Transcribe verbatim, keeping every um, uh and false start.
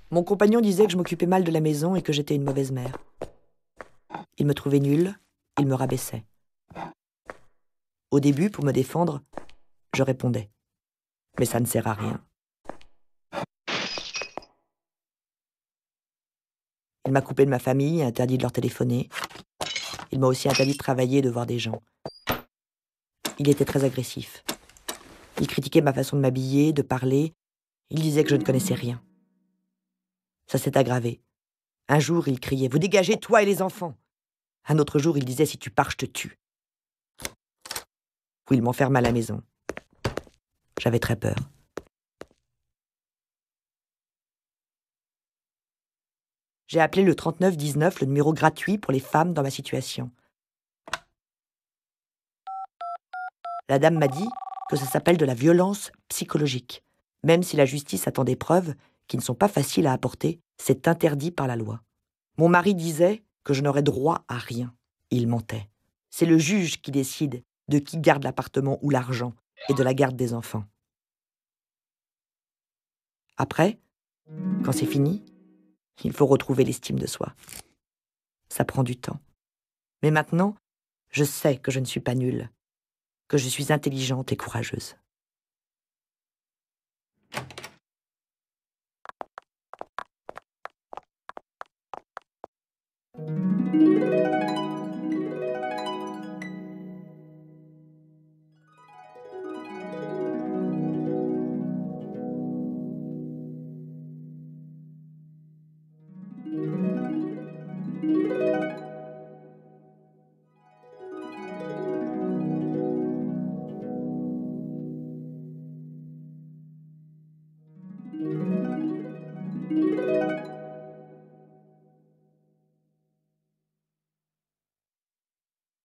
Mon compagnon disait que je m'occupais mal de la maison et que j'étais une mauvaise mère. Il me trouvait nulle, il me rabaissait. Au début, pour me défendre, je répondais. Mais ça ne sert à rien. Il m'a coupé de ma famille, interdit de leur téléphoner. Il m'a aussi interdit de travailler et de voir des gens. Il était très agressif. Il critiquait ma façon de m'habiller, de parler. Il disait que je ne connaissais rien. Ça s'est aggravé. Un jour, il criait « Vous dégagez, toi et les enfants !» Un autre jour, il disait « Si tu pars, je te tue !» Puis il m'enferme à la maison. J'avais très peur. J'ai appelé le trente-neuf dix-neuf, le numéro gratuit pour les femmes dans ma situation. La dame m'a dit que ça s'appelle de la violence psychologique. Même si la justice attend des preuves qui ne sont pas faciles à apporter, c'est interdit par la loi. Mon mari disait que je n'aurais droit à rien. Il mentait. C'est le juge qui décide de qui garde l'appartement ou l'argent et de la garde des enfants. Après, quand c'est fini, il faut retrouver l'estime de soi. Ça prend du temps. Mais maintenant, je sais que je ne suis pas nulle, que je suis intelligente et courageuse.